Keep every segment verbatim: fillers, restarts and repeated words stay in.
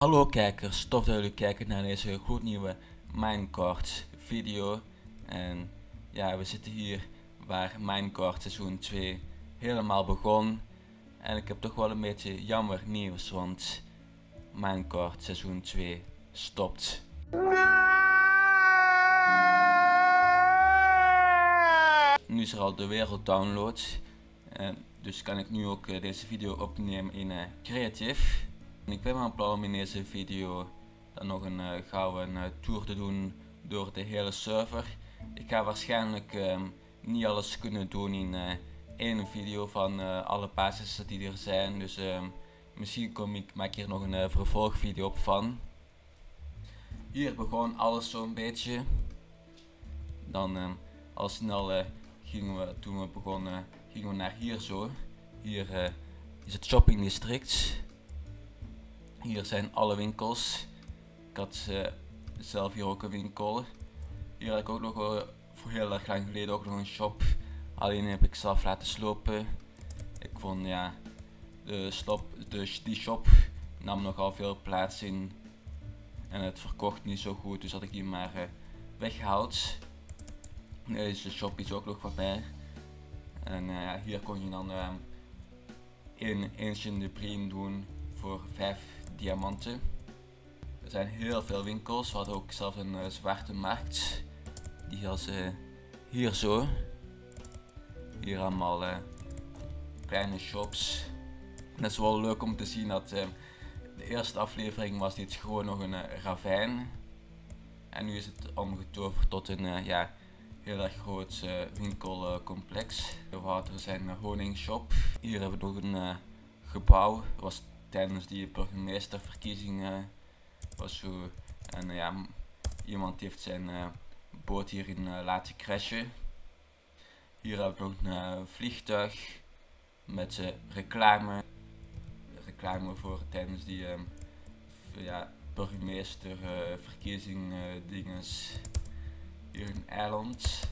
Hallo kijkers, tof dat jullie kijken naar deze gloednieuwe Minecraft video. En ja, we zitten hier waar Minecraft seizoen twee helemaal begon. En ik heb toch wel een beetje jammer nieuws, want Minecraft seizoen twee stopt. Nu is er al de werelddownload. En dus kan ik nu ook uh, deze video opnemen in uh, Creative. En ik ben van plan om in deze video dan nog een uh, gouden uh, tour te doen door de hele server. Ik ga waarschijnlijk um, niet alles kunnen doen in uh, één video van uh, alle basissen die er zijn. Dus um, misschien kom ik, maak ik hier nog een uh, vervolgvideo op van. Hier begon alles zo'n beetje. Dan um, al snel uh, gingen we, toen we begonnen, gingen we naar hier zo. Hier uh, is het shopping district. Hier zijn alle winkels. Ik had uh, zelf hier ook een winkel. Hier had ik ook nog uh, voor heel erg lang geleden ook nog een shop. Alleen heb ik zelf laten slopen. Ik vond ja, de slop, de, die shop nam nogal veel plaats in. En het verkocht niet zo goed, dus had ik die maar uh, weggehaald. Deze shop is ook nog voorbij. En uh, ja, hier kon je dan uh, een Ancient Debris doen voor vijf diamanten. Er zijn heel veel winkels. We hadden ook zelfs een uh, zwarte markt. Die was uh, hier zo. Hier allemaal uh, kleine shops. En het is wel leuk om te zien dat uh, de eerste aflevering was dit gewoon nog een uh, ravijn. En nu is het omgetoverd tot een uh, ja, heel erg groot uh, winkelcomplex. Uh, er zijn een honingshop. Hier hebben we nog een uh, gebouw. Dat was tijdens die burgemeesterverkiezingen. Was zo. En uh, ja, iemand heeft zijn uh, boot hierin uh, laten crashen. Hier hebben we nog een uh, vliegtuig met uh, reclame. Reclame voor tijdens die uh, ja, burgemeesterverkiezing uh, dinges. Hier een eiland.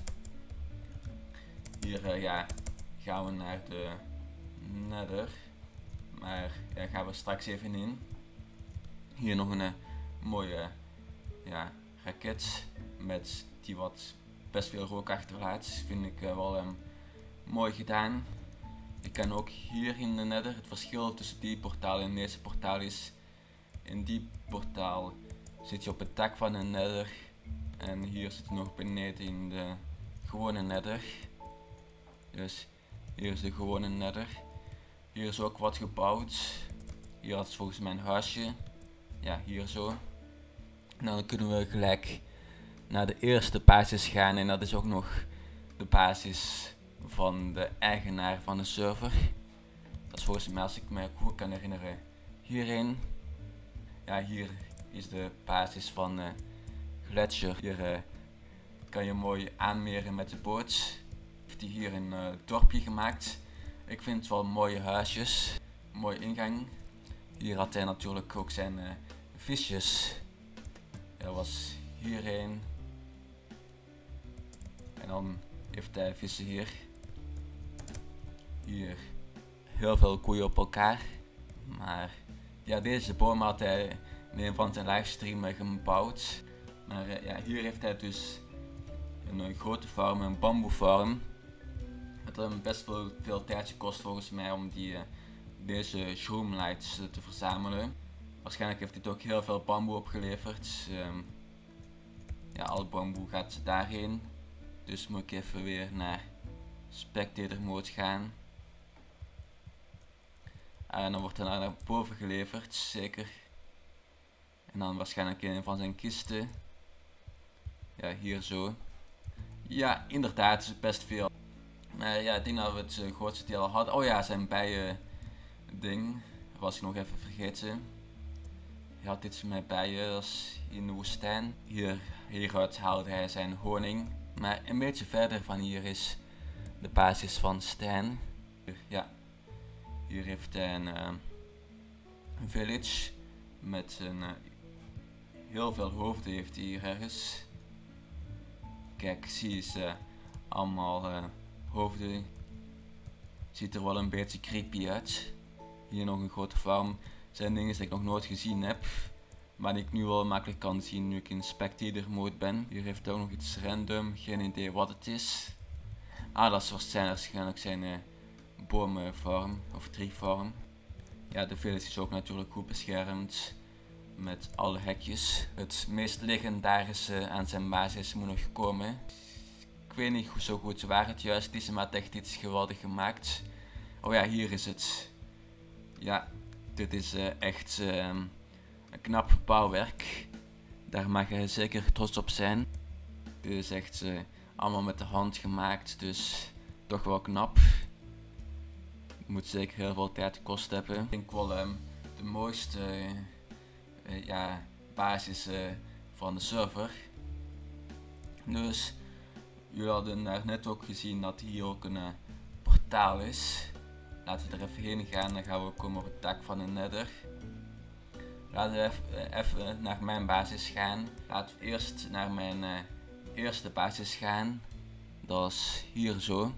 Hier uh, ja, gaan we naar de Nether. Maar daar gaan we straks even in. Hier nog een uh, mooie ja, raket met die wat best veel rook achterlaat. Vind ik uh, wel um, mooi gedaan. Ik kan ook hier in de Nether. Het verschil tussen die portaal en deze portaal is: in die portaal zit je op het dak van een Nether. En hier zit je nog beneden in de gewone Nether. Dus hier is de gewone Nether. Hier is ook wat gebouwd. Hier had volgens mij een huisje. Ja, hier zo. En dan kunnen we gelijk naar de eerste basis gaan. En dat is ook nog de basis van de eigenaar van de server. Dat is volgens mij, als ik me goed kan herinneren, hierin. Ja, hier is de basis van uh, Gletscher. Hier uh, kan je mooi aanmeren met de boot. Heeft hij hier een uh, dorpje gemaakt. Ik vind het wel mooie huisjes. Mooie ingang. Hier had hij natuurlijk ook zijn uh, visjes. Er was hierheen. En dan heeft hij vissen hier. Hier heel veel koeien op elkaar. Maar ja, deze boom had hij in een van zijn livestreams gebouwd. Maar uh, ja, hier heeft hij dus een, een grote farm, een bamboefarm. Het heeft hem best veel, veel tijd gekost volgens mij om die, uh, deze shroomlights uh, te verzamelen. Waarschijnlijk heeft dit ook heel veel bamboe opgeleverd. Um, ja, al bamboe gaat daarheen. Dus moet ik even weer naar spectator mode gaan. En dan wordt hij naar boven geleverd, zeker. En dan waarschijnlijk in een van zijn kisten. Ja, hier zo. Ja, inderdaad, is best veel. Maar ja, ik denk dat we het uh, grootste deel al hadden. Oh ja, zijn bijen ding. Dat was ik nog even vergeten. Hij had dit met bijen, dat is in de woestijn. Hier, hieruit haalde hij zijn honing. Maar een beetje verder van hier is de basis van Stijn. Ja, hier heeft hij een, uh, een village met een, uh, heel veel hoofden heeft hij hier ergens. Kijk, zie eens uh, allemaal uh, hoofden. Ziet er wel een beetje creepy uit. Hier nog een grote farm. Zijn dingen die ik nog nooit gezien heb. Wat ik nu wel makkelijk kan zien nu ik in spectator mode ben. Hier heeft ook nog iets random, geen idee wat het is. Ah, dat is waarschijnlijk zijn uh, bomenvorm of treevorm. Ja, de village is ook natuurlijk goed beschermd met alle hekjes. Het meest legendarische aan zijn basis moet nog komen. Ik weet niet zo goed waar het juist is, maar het echt iets geweldig gemaakt. Oh ja, hier is het. Ja, dit is uh, echt uh, een knap bouwwerk. Daar mag je zeker trots op zijn. Dit is echt uh, allemaal met de hand gemaakt, dus toch wel knap. Het moet zeker heel veel tijd gekost hebben. Ik denk wel um, de mooiste uh, uh, ja, basis uh, van de server. Dus jullie hadden daar net ook gezien dat hier ook een uh, portaal is. Laten we er even heen gaan, dan gaan we komen op het dak van de Nether. Laten we even, even naar mijn basis gaan. Laten we eerst naar mijn uh, eerste basis gaan. Dat is hier zo.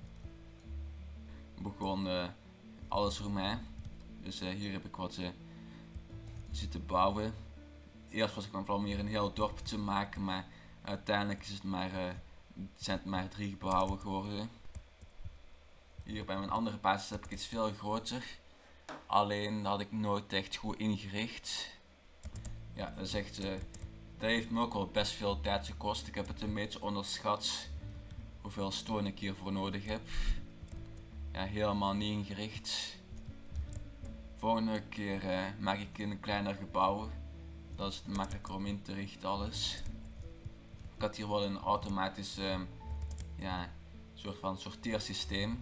Begon uh, alles voor mij. Dus uh, hier heb ik wat uh, zitten bouwen. Eerst was ik van plan om hier een heel dorp te maken, maar uiteindelijk is het maar, uh, zijn het maar drie gebouwen geworden. Hier bij mijn andere basis heb ik iets veel groter. Alleen dat had ik nooit echt goed ingericht. Ja, dat is echt, uh, dat heeft me ook al best veel tijd gekost. Ik heb het een beetje onderschat hoeveel stone ik hiervoor nodig heb. Ja, helemaal niet ingericht. Volgende keer uh, maak ik een kleiner gebouw. Dat is het makkelijker om in te richten alles. Ik had hier wel een automatisch uh, ja, soort van sorteersysteem.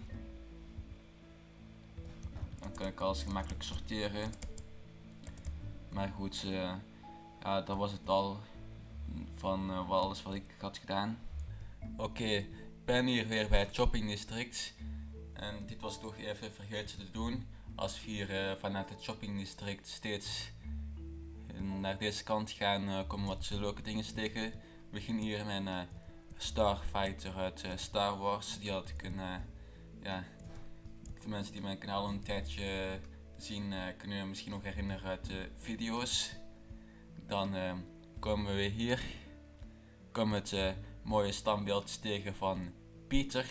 Dan kan ik alles gemakkelijk sorteren. Maar goed, uh, ja, dat was het al van uh, alles wat ik had gedaan. Oké, okay, ik ben hier weer bij het shopping district. En dit was ik toch even vergeten te doen. Als we hier uh, vanuit het shopping district steeds naar deze kant gaan, uh, komen wat leuke dingen tegen. We beginnen hier met een uh, Starfighter uit uh, Star Wars. Die had ik een, uh, ja, de mensen die mijn kanaal een tijdje zien, uh, kunnen je misschien nog herinneren uit de video's. Dan uh, komen we hier. Komen we het uh, mooie standbeeld tegen van Pieter.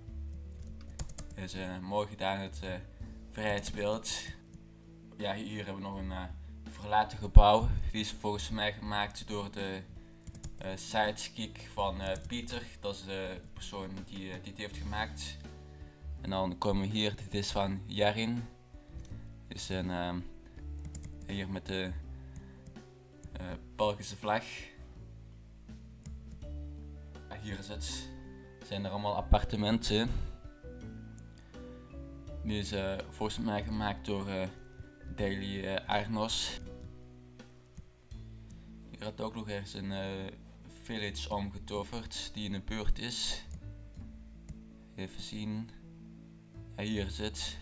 Is uh, mooi gedaan, het uh, vrijheidsbeeld. Ja, hier hebben we nog een uh, verlaten gebouw. Die is volgens mij gemaakt door de uh, sidekick van uh, Pieter. Dat is de persoon die, uh, die het heeft gemaakt. En dan komen we hier, dit is van Jarin. Dit is een, uh, hier met de uh, Belgische vlag. Ja, hier is het. Zijn er allemaal appartementen. Die is uh, volgens mij gemaakt door uh, Daily uh, Arnos. Hier had ook nog ergens een uh, village omgetoverd die in de buurt is. Even zien. Ja, hier is het.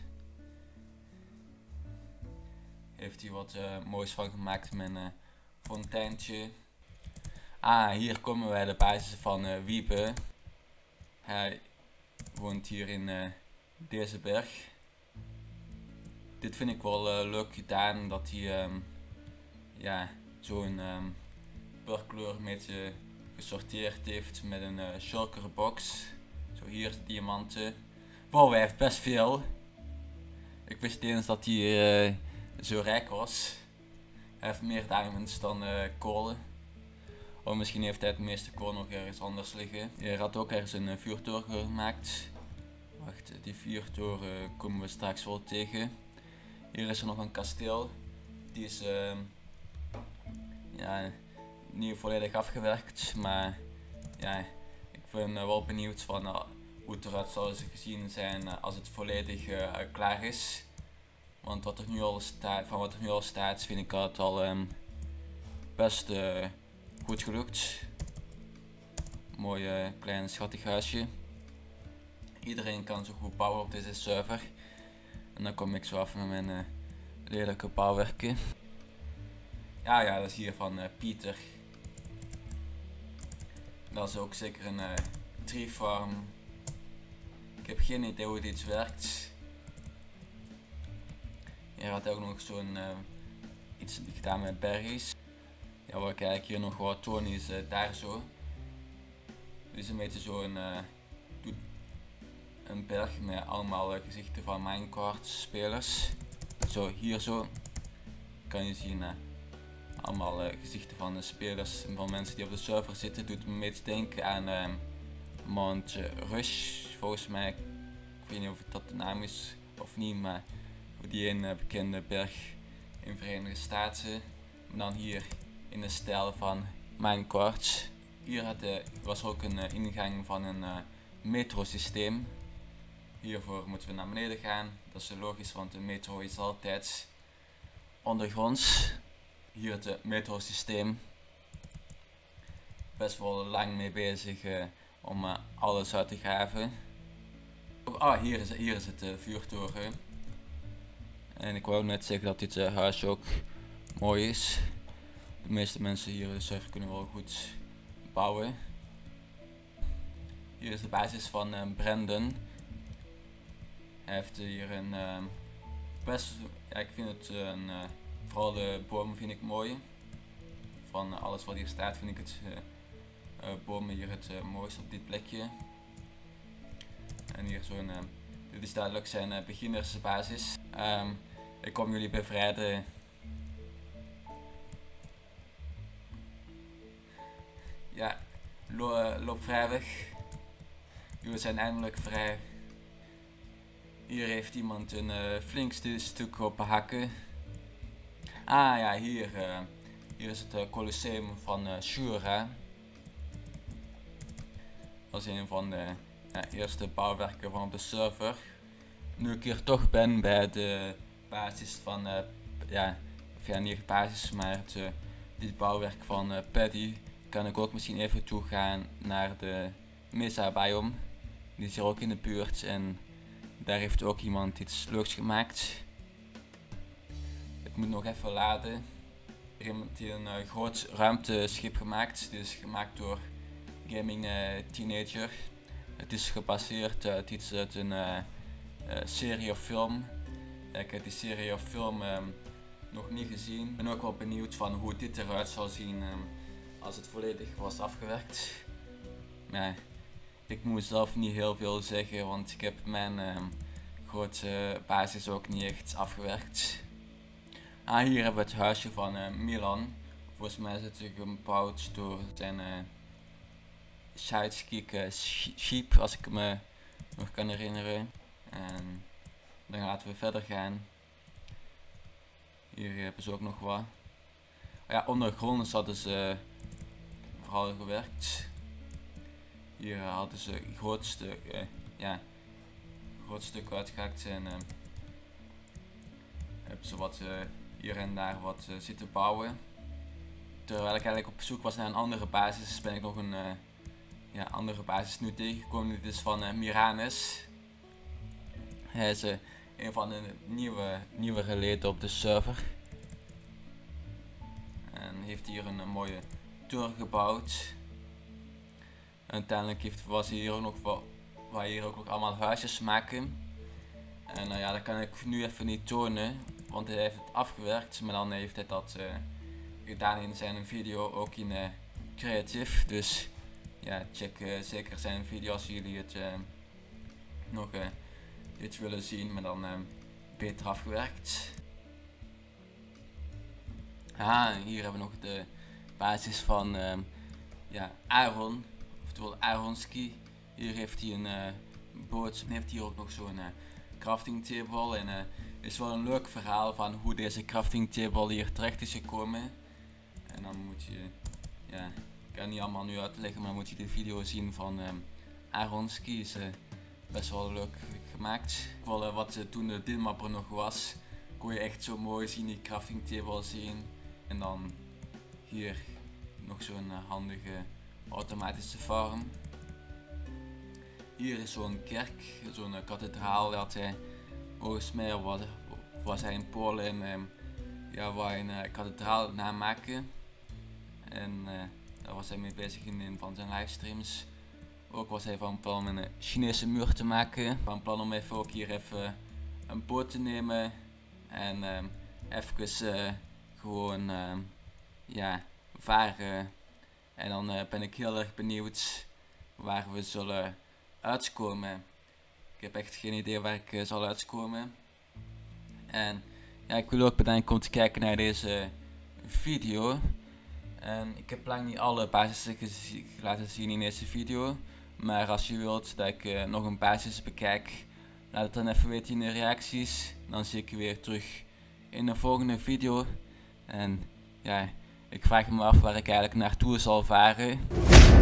Heeft hij wat uh, moois van gemaakt met een uh, fonteintje. Ah, hier komen wij de basis van uh, Wiebe. Hij woont hier in uh, deze berg. Dit vind ik wel uh, leuk gedaan, dat hij um, ja, zo'n um, per kleur een beetje gesorteerd heeft met een uh, shulker box. Zo hier de diamanten. Wow, hij heeft best veel. Ik wist niet eens dat hij uh, zo rijk was. Hij heeft meer diamonds dan uh, kolen. Of misschien heeft hij het meeste kolen nog ergens anders liggen. Hij had ook ergens een uh, vuurtoren gemaakt. Wacht, die vuurtoren komen we straks wel tegen. Hier is er nog een kasteel. Die is uh, ja, niet volledig afgewerkt, maar ja, ik ben uh, wel benieuwd van uh, hoe het eruit zou gezien zijn uh, als het volledig uh, klaar is. Want wat er nu al staat, van wat er nu al staat, vind ik het al um, best uh, goed gelukt. Mooi uh, klein schattig huisje. Iedereen kan zo goed bouwen op deze server. En dan kom ik zo af met mijn uh, lelijke bouwwerken. Ja, ja, dat is hier van uh, Pieter. Dat is ook zeker een uh, tree farm. Ik heb geen idee hoe dit werkt. Hier had ook nog zo'n uh, iets gedaan met berries. ja, wat ik eigenlijk hier nog wat toon is uh, daar zo. Dit is een beetje zo'n uh, een berg met allemaal uh, gezichten van Minecraft spelers. Zo hier zo kan je zien uh, allemaal uh, gezichten van de spelers en van mensen die op de server zitten. Doet me een beetje denken aan uh, Mount Rush volgens mij. Ik weet niet of dat de naam is of niet, maar die een uh, bekende berg in de Verenigde Staten. Maar dan hier in de stijl van Minecraft. Hier had, uh, was ook een uh, ingang van een uh, metrosysteem. Hiervoor moeten we naar beneden gaan. Dat is logisch, want de metro is altijd ondergronds. Hier het uh, metrosysteem. Best wel lang mee bezig uh, om uh, alles uit te graven. Ah, hier is, hier is het uh, vuurtoren. En ik wou net zeggen dat dit uh, huis ook mooi is. De meeste mensen hier de server kunnen wel goed bouwen. Hier is de basis van uh, Brandon. Hij heeft hier een uh, best, ja, ik vind het uh, een, uh, vooral de bomen vind ik mooi. Van uh, alles wat hier staat vind ik het uh, uh, bomen hier het uh, mooiste op dit plekje. En hier zo'n, uh, dit is duidelijk zijn uh, beginnersbasis. Um, ik kom jullie bevrijden. Ja, lo uh, loop vrij weg. Jullie zijn eindelijk vrij. Hier heeft iemand een uh, flink stuk op hakken. Ah ja, hier, uh, hier is het uh, Colosseum van uh, Shura. Dat is een van de uh, eerste bouwwerken van op de server. Nu ik hier toch ben bij de basis van, uh, ja, of ja niet basis, maar het, uh, dit bouwwerk van uh, Paddy, kan ik ook misschien even toe gaan naar de Mesa biome. Die is hier ook in de buurt en daar heeft ook iemand iets leuks gemaakt. Ik moet nog even laden. Er iemand die een uh, groot ruimteschip gemaakt. Dit is gemaakt door Gaming uh, Teenager. Het is gebaseerd uit iets uit een uh, uh, serie of film. Ik heb die serie of film um, nog niet gezien. Ik ben ook wel benieuwd van hoe dit eruit zal zien um, als het volledig was afgewerkt. Maar ik moet zelf niet heel veel zeggen, want ik heb mijn um, grote basis ook niet echt afgewerkt. Ah, hier hebben we het huisje van uh, Milan. Volgens mij is het gebouwd door zijn uh, sidekick uh, sheep, als ik me nog kan herinneren. En dan laten we verder gaan. Hier hebben ze ook nog wat. Ja, ondergronds hadden ze vooral gewerkt. Hier hadden ze een groot stuk, uh, ja, groot stuk uitgehakt en uh, hebben ze wat uh, hier en daar wat uh, zitten bouwen. Terwijl ik eigenlijk op zoek was naar een andere basis, ben ik nog een uh, ja, andere basis nu tegengekomen. Dit is van uh, Miranus. Hij is uh, een van de nieuwe, nieuwe leden op de server. En heeft hier een, een mooie toren gebouwd. En uiteindelijk heeft, was hier ook nog wat, waar hier ook nog allemaal huisjes maken. En uh, ja, dat kan ik nu even niet tonen, want hij heeft het afgewerkt. Maar dan heeft hij dat uh, gedaan in zijn video, ook in uh, Creative. Dus ja, check uh, zeker zijn video als jullie het uh, nog uh, iets willen zien, maar dan uh, beter afgewerkt. Ah, hier hebben we nog de basis van uh, ja, Aaron, oftewel Aaronski. Hier heeft hij een uh, boot en heeft hier ook nog zo'n uh, crafting table. En het uh, is wel een leuk verhaal van hoe deze crafting table hier terecht is gekomen. En dan moet je, ja, ik kan het niet allemaal nu uitleggen, maar moet je de video zien van um, Aaronski. Is uh, best wel leuk gemaakt. Wel, uh, wat uh, toen de Dinmap er nog was, kon je echt zo mooi zien die crafting table zien. En dan hier nog zo'n uh, handige automatische farm. Hier is zo'n kerk, zo'n uh, kathedraal dat hij, volgens mij was, was hij in Polen en um, ja, wou een uh, kathedraal namaken. En uh, daar was hij mee bezig in een van zijn livestreams. Ook was hij van plan om een Chinese muur te maken. Van plan om even ook hier even een boot te nemen en um, even uh, gewoon uh, ja, varen. En dan uh, ben ik heel erg benieuwd waar we zullen uitkomen. Ik heb echt geen idee waar ik uh, zal uitkomen. En ja, ik wil ook bedanken om te kijken naar deze video. En ik heb lang niet alle basissen laten zien in deze video. Maar als je wilt dat ik uh, nog een basis bekijk, laat het dan even weten in de reacties. Dan zie ik je weer terug in de volgende video. En ja, ik vraag me af waar ik eigenlijk naartoe zal varen.